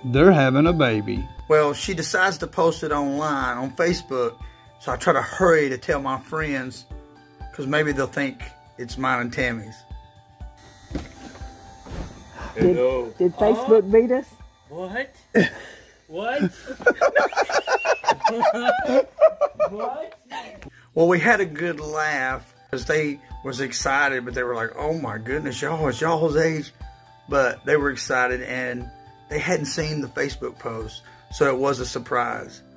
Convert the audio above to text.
they're having a baby. Well, she decides to post it online on Facebook, so I try to hurry to tell my friends, because maybe they'll think it's mine and Tammy's. Hello. Did Facebook beat us? What? What? What? Well, we had a good laugh because they was excited, but they were like, oh my goodness, y'all, it's y'all's age. But they were excited and they hadn't seen the Facebook post, so it was a surprise.